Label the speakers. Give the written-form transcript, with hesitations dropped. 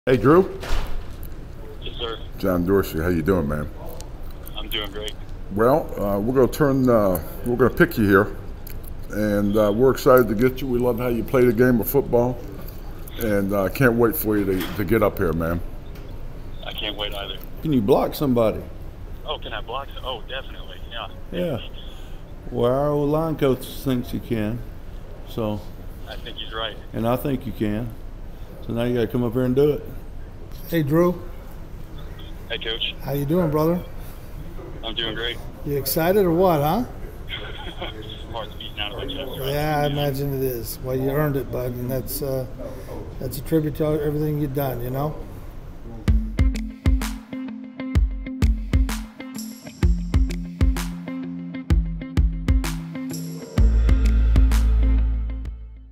Speaker 1: Hey, Drew.
Speaker 2: Yes, sir.
Speaker 1: John Dorsey, how you doing, man?
Speaker 2: I'm doing great.
Speaker 1: Well, we're gonna pick you here, and we're excited to get you. We love how you play the game of football, and can't wait for you to get up here, man.
Speaker 2: I can't wait either.
Speaker 3: Can you block somebody?
Speaker 2: Oh, can I block? Oh, definitely. Yeah.
Speaker 3: Yeah. Well, our old line coach thinks you can, so.
Speaker 2: I think he's right.
Speaker 3: And I think you can. So now you got to come up here and do it.
Speaker 4: Hey, Drew.
Speaker 2: Hey, Coach.
Speaker 4: How you doing, brother?
Speaker 2: I'm doing great.
Speaker 4: You excited or what, huh?
Speaker 2: Heart's beating out of my chest. Right?
Speaker 4: Yeah, I imagine it is. Well, you earned it, bud, and that's a tribute to everything you've done, you know?